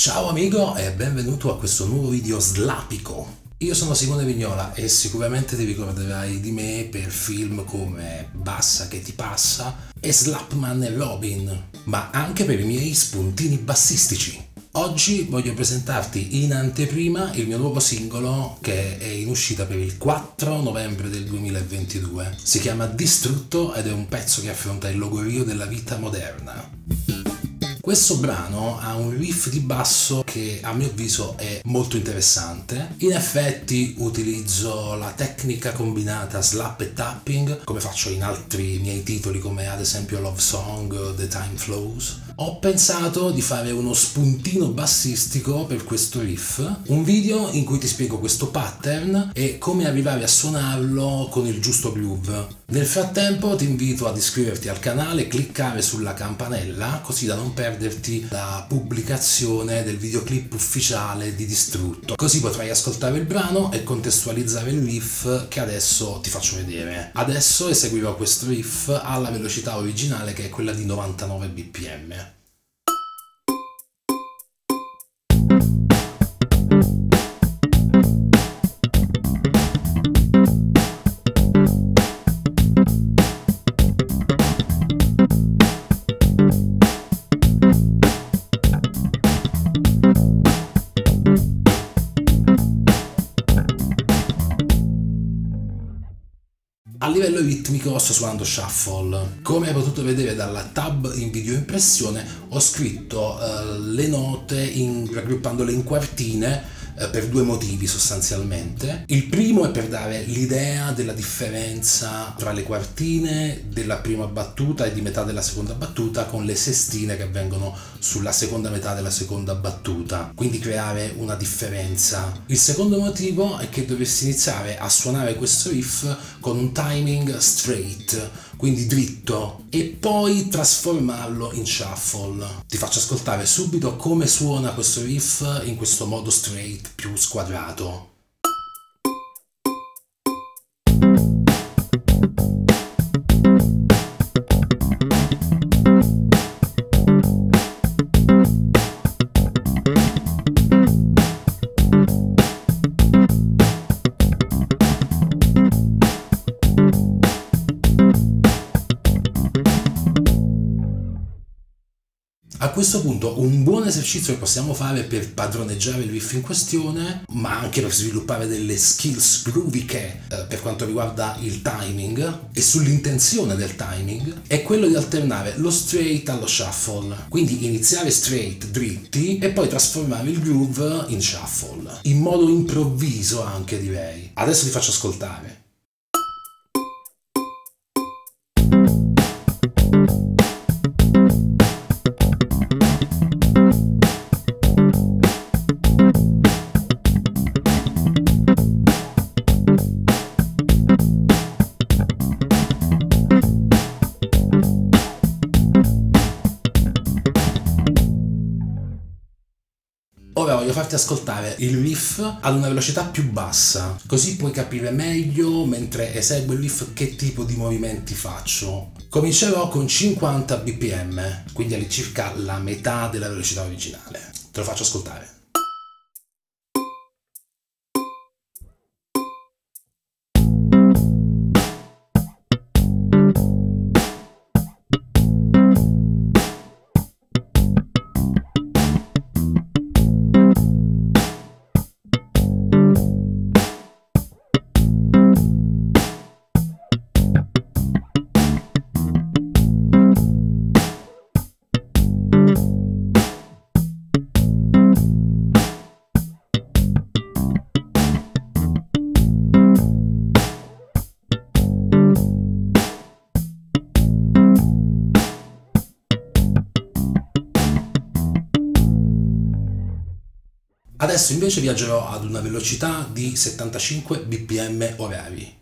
Ciao amico e benvenuto a questo nuovo video slapico. Io sono Simone Vignola e sicuramente ti ricorderai di me per film come Bassa che ti passa e Slapman e Robin, ma anche per i miei spuntini bassistici. Oggi voglio presentarti in anteprima il mio nuovo singolo che è in uscita per il 4 novembre del 2022. Si chiama Distrutto ed è un pezzo che affronta il logorio della vita moderna. Questo brano ha un riff di basso che a mio avviso è molto interessante. In effetti utilizzo la tecnica combinata slap e tapping, come faccio in altri miei titoli come ad esempio Love Song, The Time Flows. Ho pensato di fare uno spuntino bassistico per questo riff, un video in cui ti spiego questo pattern e come arrivare a suonarlo con il giusto groove. Nel frattempo ti invito ad iscriverti al canale, cliccare sulla campanella così da non perderti la pubblicazione del videoclip ufficiale di Distrutto. Così potrai ascoltare il brano e contestualizzare il riff che adesso ti faccio vedere. Adesso eseguirò questo riff alla velocità originale che è quella di 99 bpm. A livello ritmico sto suonando shuffle. Come hai potuto vedere dalla tab in video impressione ho scritto le note raggruppandole in quartine per due motivi sostanzialmente. Il primo è per dare l'idea della differenza tra le quartine della prima battuta e di metà della seconda battuta con le sestine che avvengono sulla seconda metà della seconda battuta, quindi creare una differenza. Il secondo motivo è che dovresti iniziare a suonare questo riff con un timing straight, quindi dritto, e poi trasformarlo in shuffle. Ti faccio ascoltare subito come suona questo riff in questo modo straight più squadrato. A questo punto un buon esercizio che possiamo fare per padroneggiare il riff in questione, ma anche per sviluppare delle skills grooviche per quanto riguarda il timing e sull'intenzione del timing, è quello di alternare lo straight allo shuffle. Quindi iniziare straight, dritti, e poi trasformare il groove in shuffle, in modo improvviso anche direi. Adesso ti faccio ascoltare. Ora voglio farti ascoltare il riff ad una velocità più bassa, così puoi capire meglio mentre eseguo il riff che tipo di movimenti faccio. Comincerò con 50 bpm, quindi all'incirca la metà della velocità originale. Te lo faccio ascoltare. Adesso invece viaggerò ad una velocità di 75 bpm orari.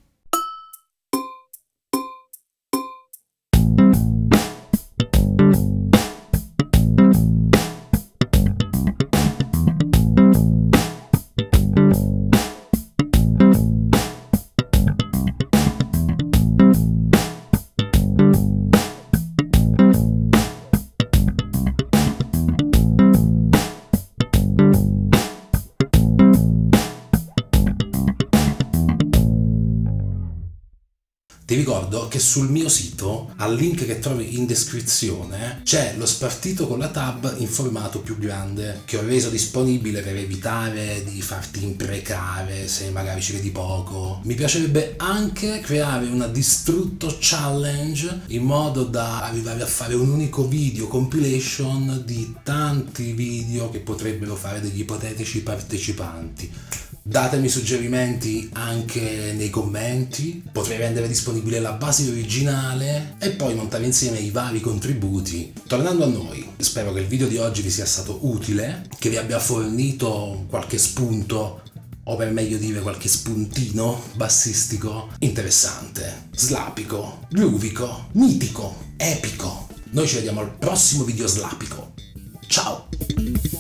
ricordo che sul mio sito, al link che trovi in descrizione, c'è lo spartito con la tab in formato più grande, che ho reso disponibile per evitare di farti imprecare se magari ci vedi poco. Mi piacerebbe anche creare una distrutto challenge in modo da arrivare a fare un unico video compilation di tanti video che potrebbero fare degli ipotetici partecipanti. Datemi suggerimenti anche nei commenti, potrei rendere disponibile la base originale e poi montare insieme i vari contributi. Tornando a noi, spero che il video di oggi vi sia stato utile, che vi abbia fornito qualche spunto, o per meglio dire qualche spuntino bassistico interessante, slapico, groovico, mitico, epico. Noi ci vediamo al prossimo video slapico. Ciao!